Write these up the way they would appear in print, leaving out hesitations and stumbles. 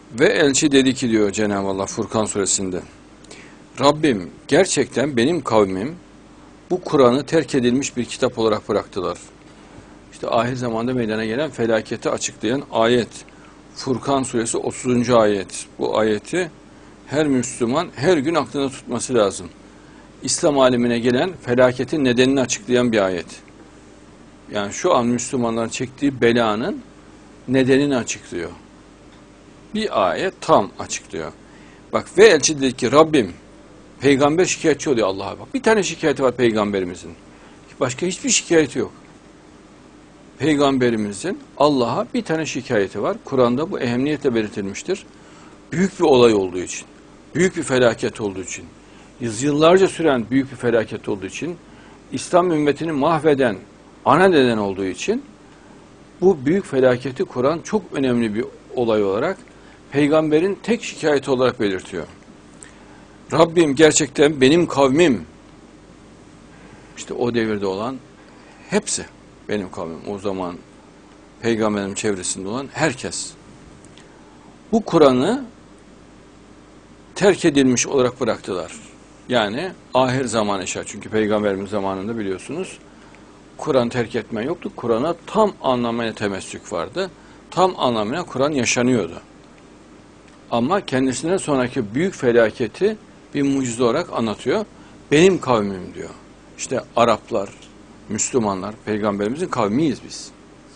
Ve elçi dedi ki diyor Cenab-ı Allah Furkan suresinde. Rabbim gerçekten benim kavmim bu Kur'an'ı terk edilmiş bir kitap olarak bıraktılar. İşte ahir zamanda meydana gelen felaketi açıklayan ayet. Furkan suresi 30. ayet. Bu ayeti her Müslüman her gün aklında tutması lazım. İslam alemine gelen felaketin nedenini açıklayan bir ayet. Yani şu an Müslümanların çektiği belanın nedenini açıklıyor. Bir ayet tam açıklıyor. Bak ve elçi dedi ki Rabbim, peygamber şikayetçi oluyor Allah'a bak. Bir tane şikayeti var peygamberimizin. Başka hiçbir şikayeti yok. Peygamberimizin Allah'a bir tane şikayeti var. Kur'an'da bu ehemmiyetle belirtilmiştir. Büyük bir olay olduğu için, büyük bir felaket olduğu için, yüzyıllarca süren büyük bir felaket olduğu için, İslam ümmetini mahveden ana neden olduğu için bu büyük felaketi Kur'an çok önemli bir olay olarak peygamberin tek şikayeti olarak belirtiyor. Rabbim gerçekten benim kavmim, işte o devirde olan hepsi benim kavmim, o zaman peygamberin çevresinde olan herkes. Bu Kur'an'ı terk edilmiş olarak bıraktılar. Yani ahir zaman yaşa. Çünkü peygamberimiz zamanında biliyorsunuz Kur'an terk etme yoktu. Kur'an'a tam anlamıyla temessük vardı. Tam anlamıyla Kur'an yaşanıyordu. Ama kendisinden sonraki büyük felaketi bir mucize olarak anlatıyor. Benim kavmim diyor. İşte Araplar, Müslümanlar, peygamberimizin kavmiyiz biz.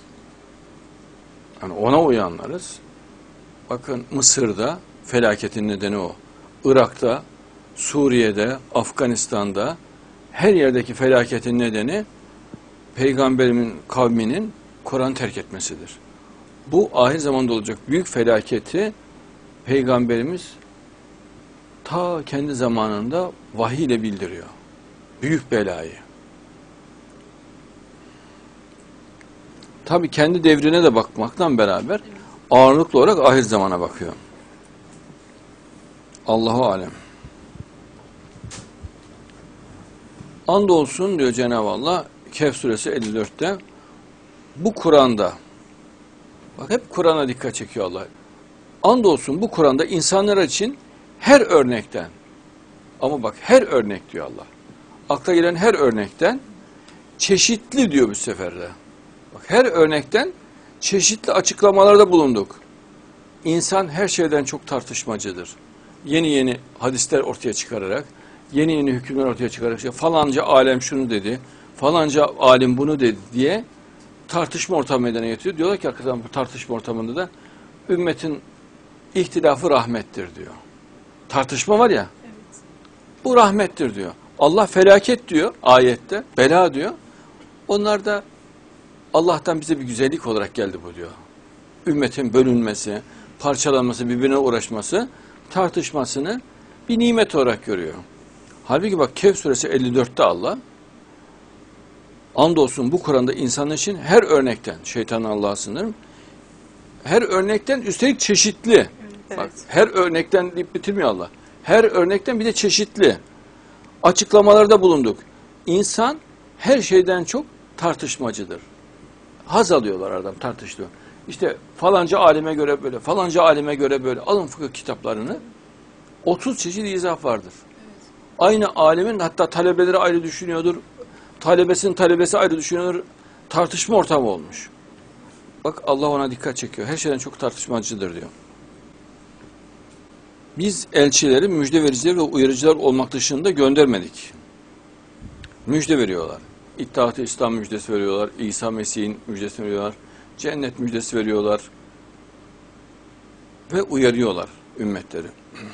Yani ona uyanlarız. Bakın Mısır'da felaketin nedeni o. Irak'ta, Suriye'de, Afganistan'da her yerdeki felaketin nedeni peygamberimin kavminin Kur'an terk etmesidir. Bu ahir zamanda olacak büyük felaketi peygamberimiz ta kendi zamanında vahiy ile bildiriyor. Büyük belayı. Tabii kendi devrine de bakmakla beraber ağırlıklı olarak ahir zamana bakıyor. Allahu alem. Andolsun diyor Cenab-ı Allah Kehf suresi 54'te bu Kur'an'da bak hep Kur'an'a dikkat çekiyor Allah. Andolsun bu Kur'an'da insanlar için her örnekten ama bak her örnek diyor Allah. Akla gelen her örnekten çeşitli diyor bu seferde. Bak her örnekten çeşitli açıklamalarda bulunduk. İnsan her şeyden çok tartışmacıdır. Yeni yeni hadisler ortaya çıkararak, yeni yeni hükümler ortaya çıkararak, işte falanca alem şunu dedi, falanca alim bunu dedi diye tartışma ortamı meydana getiriyor. Diyorlar ki hakikaten bu tartışma ortamında da ümmetin ihtilafı rahmettir diyor. Tartışma var ya, evet. Bu rahmettir diyor. Allah felaket diyor ayette, bela diyor. Onlar da Allah'tan bize bir güzellik olarak geldi bu diyor. Ümmetin bölünmesi, parçalanması, birbirine uğraşması, tartışmasını bir nimet olarak görüyor. Halbuki bak Kehf suresi 54'te Allah andolsun bu Kur'an'da insanlar için her örnekten, şeytanın Allah'a sınırım, her örnekten üstelik çeşitli. Evet. Bak her örnekten deyip bitirmiyor Allah. Her örnekten bir de çeşitli. Açıklamalarda bulunduk. İnsan her şeyden çok tartışmacıdır. Haz alıyorlar adam tartışıyor. İşte falanca alime göre böyle, falanca alime göre böyle. Alın fıkıh kitaplarını. 30 çeşit izah vardır. Evet. Aynı alimin hatta talebeleri ayrı düşünüyordur. Talebesinin talebesi ayrı düşünüyordur. Tartışma ortamı olmuş. Bak Allah ona dikkat çekiyor. Her şeyden çok tartışmacıdır diyor. Biz elçileri müjde vericiler ve uyarıcılar olmak dışında göndermedik. Müjde veriyorlar. İttihat-ı İslam müjdesi veriyorlar. İsa Mesih'in müjdesini veriyorlar. Cennet müjdesi veriyorlar. Ve uyarıyorlar ümmetleri.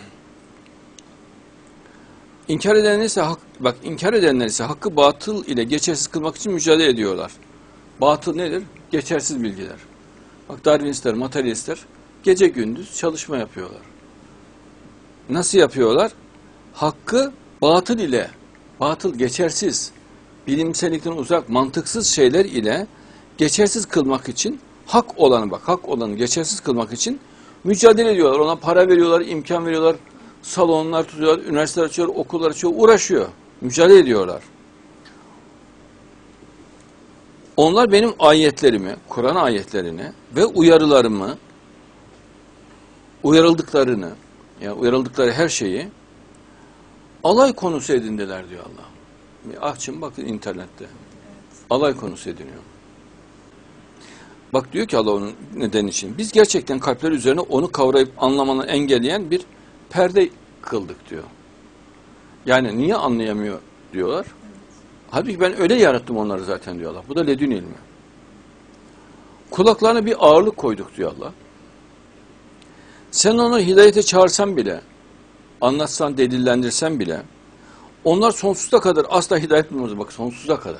İnkar edenler ise inkar edenler ise hakkı batıl ile geçersiz kılmak için mücadele ediyorlar. Batıl nedir? Geçersiz bilgiler. Bak Darwinistler, materyalistler gece gündüz çalışma yapıyorlar. Nasıl yapıyorlar? Hakkı batıl ile, batıl geçersiz, bilimsellikten uzak, mantıksız şeyler ile geçersiz kılmak için hak olanı geçersiz kılmak için mücadele ediyorlar. Ona para veriyorlar, imkan veriyorlar, salonlar tutuyorlar, üniversiteler açıyor, okullar açıyor, uğraşıyor. Mücadele ediyorlar. Onlar benim ayetlerimi, Kur'an ayetlerini ve uyarılarımı uyarıldıklarını, yani uyarıldıkları her şeyi alay konusu edindiler diyor Allah. Açın bakın internette. Alay konusu ediniyor. Bak diyor ki Allah onun nedeni için. Biz gerçekten kalpler üzerine onu kavrayıp anlamanı engelleyen bir perde kıldık diyor. Yani niye anlayamıyor diyorlar. Halbuki ben öyle yarattım onları zaten diyor Allah. Bu da ledün ilmi. Kulaklarına bir ağırlık koyduk diyor Allah. Sen onu hidayete çağırsan bile, anlatsan, delillendirsen bile, onlar sonsuza kadar asla hidayet bulmaz. Bak sonsuza kadar.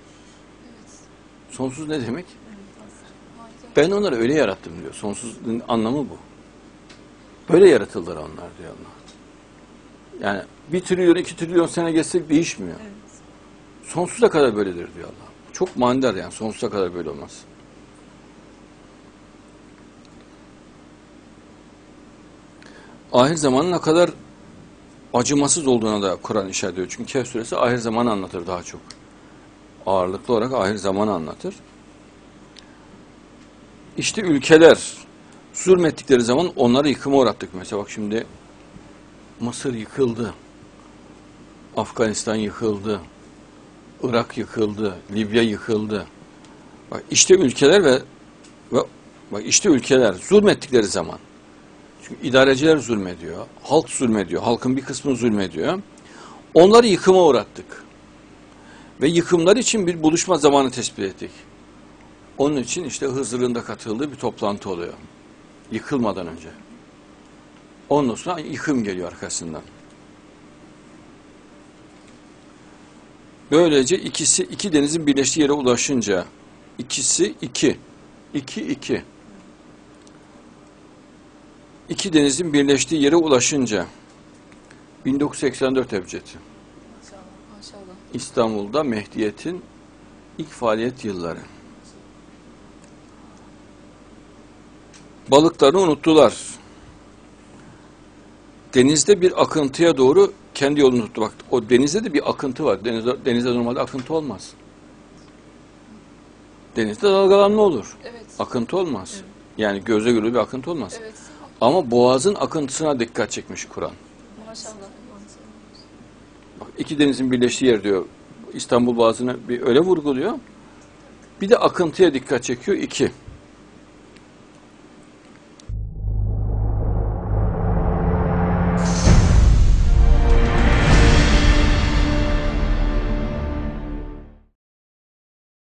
Sonsuz ne demek? Ben onları öyle yarattım diyor. Sonsuzluğun anlamı bu. Böyle yaratıldılar onlar diyor Allah. Yani 1 trilyon, 2 trilyon sene geçsek değişmiyor. Evet. Sonsuza kadar böyledir diyor Allah. Çok manidar yani. Sonsuza kadar böyle olmaz. Ahir zamanın ne kadar acımasız olduğuna da Kur'an işaret ediyor. Çünkü Kehf suresi ahir zamanı anlatır daha çok. Ağırlıklı olarak ahir zamanı anlatır. İşte ülkeler zulmettikleri zaman onları yıkıma uğrattık. Mesela bak şimdi Mısır yıkıldı. Afganistan yıkıldı. Irak yıkıldı. Libya yıkıldı. Bak işte ülkeler ve bak işte ülkeler zulmettikleri zaman. Çünkü idareciler zulmediyor. Halk zulmediyor. Halkın bir kısmı zulmediyor. Onları yıkıma uğrattık. Ve yıkımlar için bir buluşma zamanı tespit ettik. Onun için işte Hızır'ın da katıldığı bir toplantı oluyor. Yıkılmadan önce. Ondan sonra yıkım geliyor arkasından. Böylece iki denizin birleştiği yere ulaşınca iki denizin birleştiği yere ulaşınca 1984 Ebced'i. Maşallah. İstanbul'da Mehdiyet'in ilk faaliyet yılları. Balıklarını unuttular. Denizde bir akıntıya doğru kendi yolunu tuttu. Bak o denizde de bir akıntı var. Denizde normalde akıntı olmaz. Denizde dalgalanma olur. Evet. Akıntı olmaz. Evet. Yani göze görülür bir akıntı olmaz. Evet. Ama boğazın akıntısına dikkat çekmiş Kur'an. Maşallah. Bak, iki denizin birleştiği yer diyor. İstanbul Boğazı'nı bir öyle vurguluyor. Bir de akıntıya dikkat çekiyor. 2.